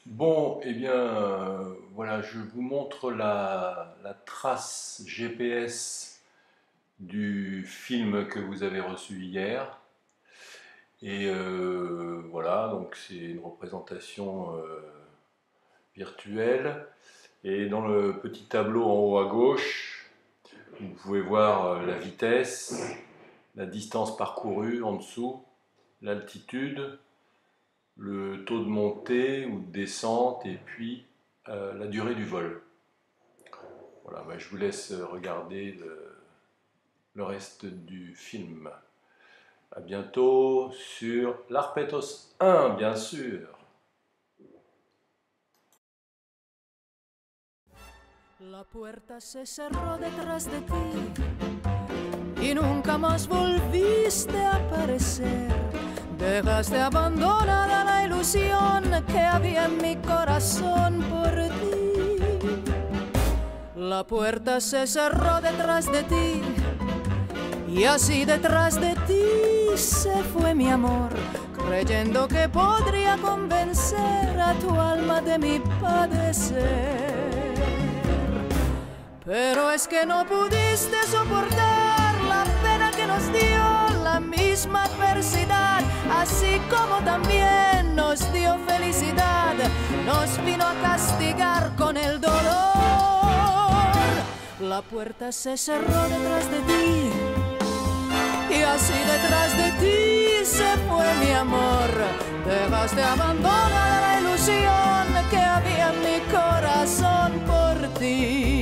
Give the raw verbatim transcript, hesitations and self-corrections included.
Bon, eh bien, euh, voilà, je vous montre la, la trace G P S du film que vous avez reçu hier. Et euh, voilà, donc c'est une représentation euh, virtuelle. Et dans le petit tableau en haut à gauche, vous pouvez voir euh, la vitesse, la distance parcourue en dessous, l'altitude, le taux de montée ou de descente et puis euh, la durée du vol. Voilà, bah, je vous laisse regarder le, le reste du film. À bientôt sur l'Arpetos un, bien sûr. La puerta se cerró detrás de ti y nunca más volviste a aparecer. Dejaste abandonada la ilusión que había en mi corazón por ti. La puerta se cerró detrás de ti y así detrás de ti se fue mi amor, creyendo que podría convencer a tu alma de mi padecer. Pero es que no pudiste soportar la pena que nos dio la misma adversidad, así como también nos dio felicidad, nos vino a castigar con el dolor. La puerta se cerró detrás de ti y así detrás de ti se fue mi amor. Dejaste abandonada la ilusión que había en mi corazón por ti.